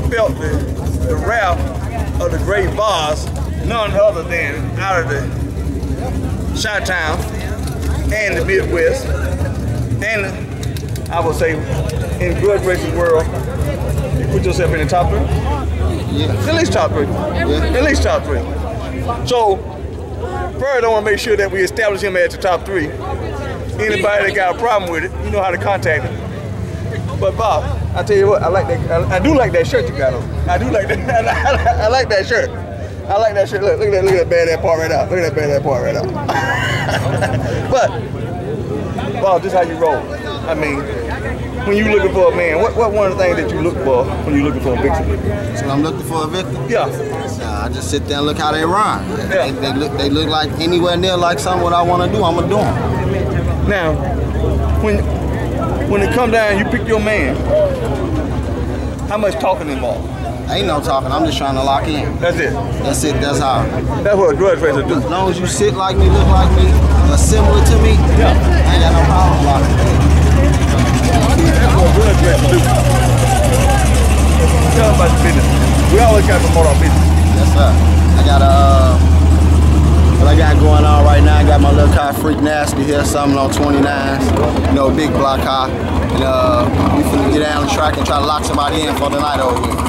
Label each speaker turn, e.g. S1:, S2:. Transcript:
S1: felt the wrath of the great boss, none other than out of the Chi-Town and the Midwest, and I would say in grudge racing world, you put yourself in the top 3?
S2: Yeah.
S1: At least top 3.
S2: Yeah.
S1: At least top 3. So, first I want to make sure that we establish him as the top 3. Anybody that got a problem with it, you know how to contact him. But Bob, I tell you what, I like that. I do like that shirt you got on. I do like that. I like that shirt. I like that shirt. Look at that badass part right out. Look at that badass part right out. But Bob, this is how you roll. I mean, when you looking for a man, what one of the things that you look for when you looking for a victim?
S2: So I'm looking for a victim?
S1: Yeah.
S2: I just sit there and look how they run.
S1: Yeah.
S2: They look like anywhere near like something what I want to do, I'm gonna do them.
S1: Now, when it come down, you pick your man. How much talking involved?
S2: Ain't no talking, I'm just trying to lock in.
S1: That's it.
S2: That's it, that's how.
S1: That's what a grudge racer do.
S2: As long as you sit like me, look like me, or similar to me,
S1: Yeah.
S2: I ain't got no problem locking in.
S1: That's what a grudge racer do. Tell them about your business. We always got to promote our business.
S2: Yes, sir. I got what I got going on right now, I got my little car Freak Nasty here, something on 29s, you know, big block car. And we finna get down the track and try to lock somebody in for the night over here.